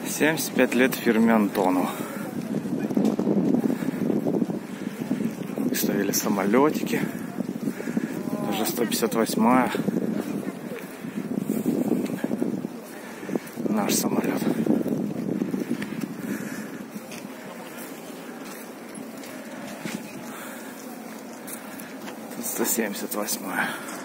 75 лет фирме Антону. Выставили самолетики. Даже 158-я. Наш самолет. 178-я.